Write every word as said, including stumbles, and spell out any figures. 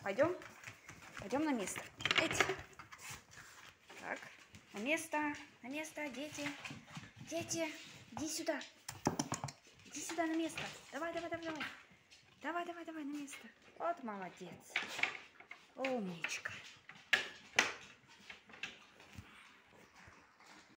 Пойдем? Пойдем на место. Эти. Так, на место, на место, дети. Дети, иди сюда. Иди сюда на место. Давай, давай, давай, давай. Давай, давай, давай на место. Вот молодец. Умничка.